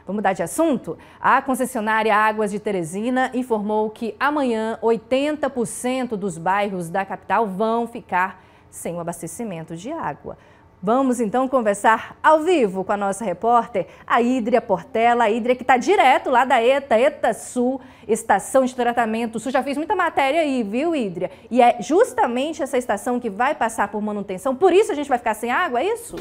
Vamos mudar de assunto? A concessionária Águas de Teresina informou que amanhã 80% dos bairros da capital vão ficar sem o abastecimento de água. Vamos então conversar ao vivo com a nossa repórter, a Hídria Portela. A Hídria que está direto lá da ETA Sul, Estação de Tratamento Sul. Já fiz muita matéria aí, viu, Hídria? E é justamente essa estação que vai passar por manutenção, por isso a gente vai ficar sem água, é isso?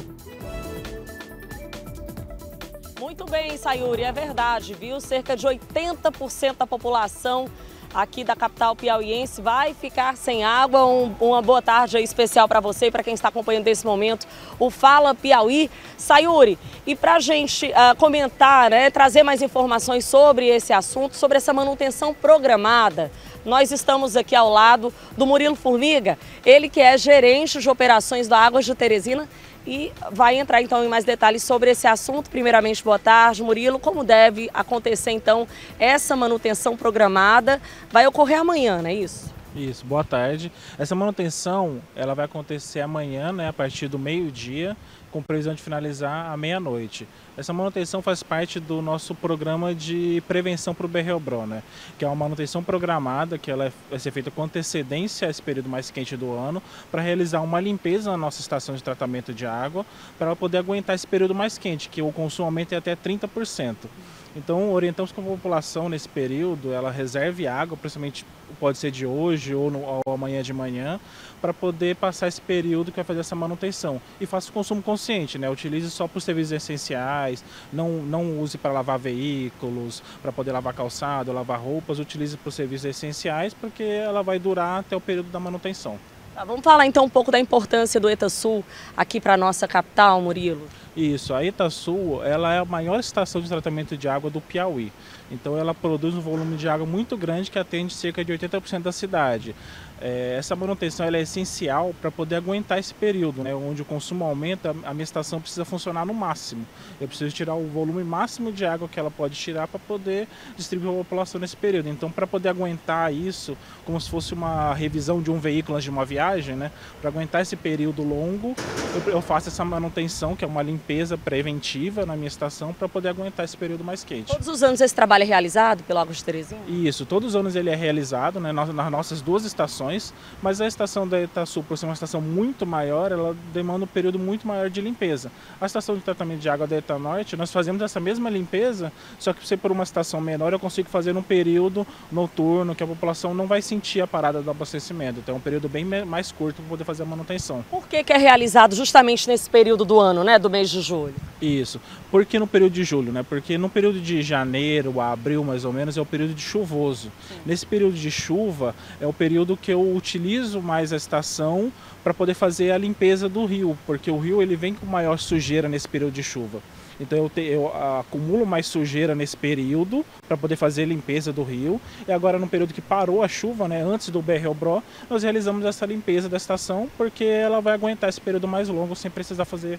Muito bem, Sayuri, é verdade, viu? Cerca de 80% da população aqui da capital piauiense vai ficar sem água. Uma boa tarde aí especial para você e para quem está acompanhando nesse momento o Fala Piauí. Sayuri, e para a gente comentar, trazer mais informações sobre esse assunto, sobre essa manutenção programada, nós estamos aqui ao lado do Murilo Formiga, ele que é gerente de operações da Águas de Teresina, e vai entrar então em mais detalhes sobre esse assunto. Primeiramente, boa tarde, Murilo. Como deve acontecer então essa manutenção programada? Vai ocorrer amanhã, não é isso? Isso, boa tarde. Essa manutenção ela vai acontecer amanhã, a partir do meio-dia, com previsão de finalizar à meia-noite. Essa manutenção faz parte do nosso programa de prevenção para o BRL-BRO, que é uma manutenção programada, que ela vai ser feita com antecedência a esse período mais quente do ano, para realizar uma limpeza na nossa estação de tratamento de água, para ela poder aguentar esse período mais quente, que o consumo aumenta em até 30%. Então, orientamos que a população nesse período, ela reserve água, principalmente pode ser de hoje ou amanhã de manhã, para poder passar esse período que vai fazer essa manutenção. E faça o consumo consciente, utilize só para os serviços essenciais, não use para lavar veículos, para poder lavar calçado, lavar roupas, utilize para os serviços essenciais, porque ela vai durar até o período da manutenção. Tá, vamos falar então um pouco da importância do ETA Sul aqui para a nossa capital, Murilo. Isso, a ETA Sul ela é a maior estação de tratamento de água do Piauí. Então ela produz um volume de água muito grande que atende cerca de 80% da cidade. Essa manutenção ela é essencial para poder aguentar esse período, onde o consumo aumenta, a minha estação precisa funcionar no máximo. Eu preciso tirar o volume máximo de água que ela pode tirar para poder distribuir a população nesse período. Então, para poder aguentar isso, como se fosse uma revisão de um veículo antes de uma viagem, para aguentar esse período longo, eu faço essa manutenção, que é uma limpeza preventiva na minha estação, para poder aguentar esse período mais quente. Todos os anos esse trabalho é realizado pela Águas de Teresina? Isso, todos os anos ele é realizado, nas nossas duas estações, mas a estação da ETA Sul, por ser uma estação muito maior, ela demanda um período muito maior de limpeza. A estação de tratamento de água da ETA Norte, nós fazemos essa mesma limpeza, só que por uma estação menor eu consigo fazer num período noturno, que a população não vai sentir a parada do abastecimento. Então é um período bem mais curto para poder fazer a manutenção. Por que é realizado justamente nesse período do ano, do mês de julho? Isso, porque no período de julho, porque no período de janeiro a abril mais ou menos é o período de chuvoso. Sim. Nesse período de chuva é o período que eu utilizo mais a estação para poder fazer a limpeza do rio, porque o rio ele vem com maior sujeira nesse período de chuva. Então eu acumulo mais sujeira nesse período para poder fazer a limpeza do rio. E agora no período que parou a chuva, antes do BRL-BRO, nós realizamos essa limpeza da estação, porque ela vai aguentar esse período mais longo sem precisar fazer,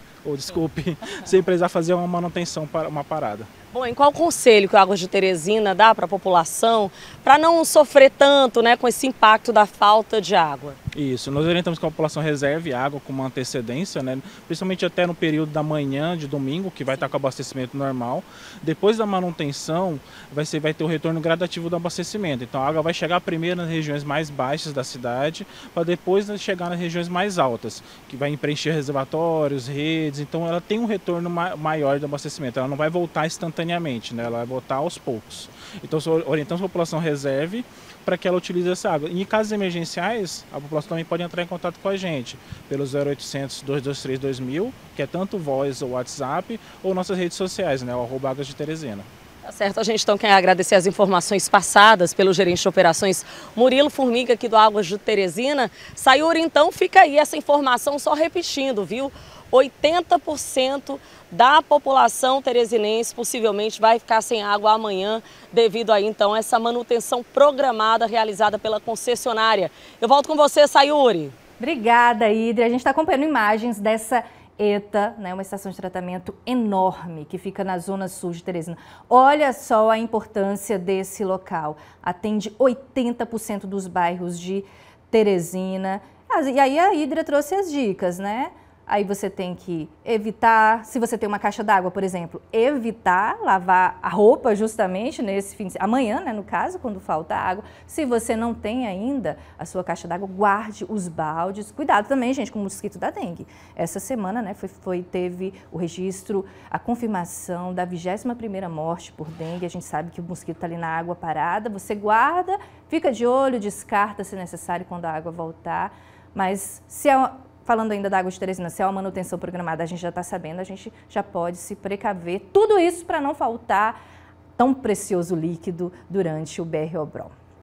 sem precisar fazer uma manutenção para uma parada. Bom, em qual conselho que a Águas de Teresina dá para a população para não sofrer tanto com esse impacto da falta de água? Isso, nós orientamos que a população reserve água com uma antecedência, principalmente até no período da manhã de domingo, que vai estar com abastecimento normal. Depois da manutenção, vai ter o retorno gradativo do abastecimento. Então a água vai chegar primeiro nas regiões mais baixas da cidade, para depois chegar nas regiões mais altas, que vai preencher reservatórios, redes. Então ela tem um retorno maior do abastecimento, ela não vai voltar instantaneamente, ela vai voltar aos poucos. Então orientamos que a população reserve para que ela utilize essa água. E em casos emergenciais, a população também pode entrar em contato com a gente pelo 0800 223 2000, que é tanto voz ou WhatsApp, ou nossas redes sociais, o @Águas de Teresina. Tá certo, a gente então quer agradecer as informações passadas pelo gerente de operações Murilo Formiga aqui do Águas de Teresina. Sayuri, então fica aí essa informação só repetindo, viu? 80% da população teresinense possivelmente vai ficar sem água amanhã devido a então essa manutenção programada realizada pela concessionária. Eu volto com você, Sayuri. Obrigada, Hídria. A gente está acompanhando imagens dessa ETA, uma estação de tratamento enorme que fica na zona sul de Teresina. Olha só a importância desse local. Atende 80% dos bairros de Teresina. E aí a Hídria trouxe as dicas, Aí você tem que evitar, se você tem uma caixa d'água, por exemplo, evitar lavar a roupa justamente nesse fim de semana, amanhã, né, no caso, quando falta água. Se você não tem ainda a sua caixa d'água, guarde os baldes. Cuidado também, gente, com o mosquito da dengue. Essa semana, né, teve o registro, a confirmação da 21ª morte por dengue. A gente sabe que o mosquito está ali na água parada. Você guarda, fica de olho, descarta se necessário quando a água voltar. Mas falando ainda da água de Teresina, se é uma manutenção programada, a gente já está sabendo, a gente já pode se precaver. Tudo isso para não faltar tão precioso líquido durante o BR-Obrol.